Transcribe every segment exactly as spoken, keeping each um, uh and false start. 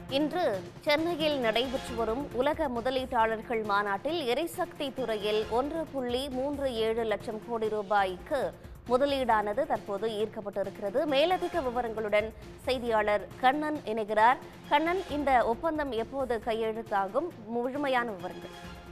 இன்று சென்னையில் நடைபெற்று வரும் உலக முதலீட்டாளர்கள் மாநாட்டில் எரிசக்தி துறையில் ஒன்று புள்ளி மூன்று ஏழு லட்சம் கோடி ரூபாய்க்கு முதலீடானது தற்போது ஈர்க்கப்பட்டிருக்கிறது. மேலதிக விவரங்களுடன் செய்தியாளர் கண்ணன் இணைகிறார். கண்ணன், இந்த ஒப்பந்தம் எப்போது கையெழுத்தாகும்? முழுமையான விவரங்கள்.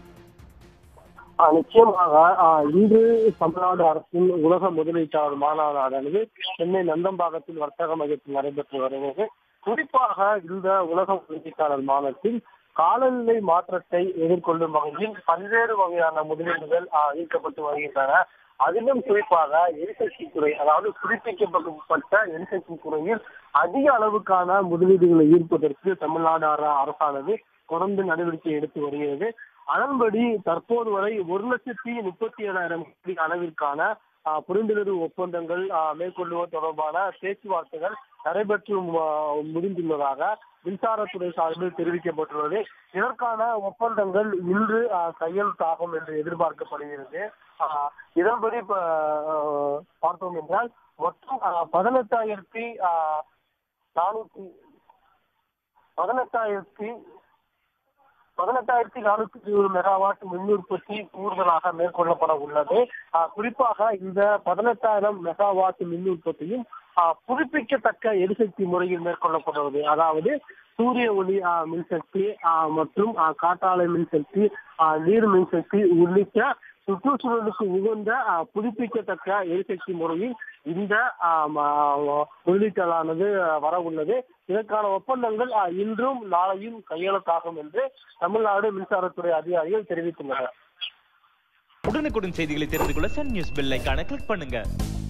நிச்சயமாக இன்று தமிழ்நாடு அரசின் உலக முதலீட்டாளர் மாநாடானது சென்னை நந்தம்பாக்கத்தில் வர்த்தக மையத்தில் நடைபெற்று வருகிறது. குறிப்பாக இந்த உலக முதலீட்டாளர் மாநாட்டில் காலநிலை மாற்றத்தை எதிர்கொள்ளும் வகையில் பல்வேறு வகையான முதலீடுகள் ஈர்க்கப்பட்டு வருகின்றன. அதிலும் குறிப்பாக எரிசக்தி துறை, அதாவது புதுப்பிக்கப்பட்ட எரிசக்தி துறையில் அதிக அளவுக்கான முதலீடுகளை ஈர்ப்பதற்கு தமிழ்நாடு அரசானது தொடர்ந்து நடவடிக்கை எடுத்து வருகிறது. அதன்படி தற்போது வரை ஒரு லட்சத்தி முப்பத்தி ஏழாயிரம் கோடி அளவிற்கான புரிந்துணர்வு ஒப்பந்தங்கள் மேற்கொள்ளுவது தொடர்பான பேச்சுவார்த்தைகள் நடைபெற்று முடிந்துள்ளதாக மின்சாரத்துறை சார்பில் தெரிவிக்கப்பட்டுள்ளது. இதற்கான ஒப்பந்தங்கள் இன்று கையெழுத்தாகும் என்று எதிர்பார்க்கப்படுகிறது. இதன்படி பார்த்தோம் என்றால் மொத்தம் பதினெட்டாயிரத்தி நானூத்தி பதினெட்டாயிரத்தி பதினெட்டாயிரத்தி நானூத்தி இருபது மெகாவாட் மின் உற்பத்தி கூடுதலாக மேற்கொள்ளப்பட உள்ளது. குறிப்பாக இந்த பதினெட்டாயிரம் மெகாவாட் மின் உற்பத்தியும் புதுப்பிக்கத்தக்க எரிசக்தி முறையில் மேற்கொள்ளப்படுவது, அதாவது சூரிய ஒளி மின்சக்தி மற்றும் காற்றாலை மின்சக்தி, நீர் மின்சக்தி உள்ளிட்ட சுற்றுச்சூழலுக்கு உகந்த புதுப்பிக்கத்தக்க எரிசக்தி முறையில் இந்த முதலீட்டானது வர உள்ளது. இதற்கான ஒப்பந்தங்கள் இன்றும் நாளையும் கையெழுத்தாகும் என்று தமிழ்நாடு மின்சாரத்துறை அதிகாரிகள் தெரிவித்துள்ளனர். உடனுக்குடன் செய்திகளை தெரிந்து கொள்ள சன் நியூஸ் பெல் ஐகானை கிளிக் பண்ணுங்க.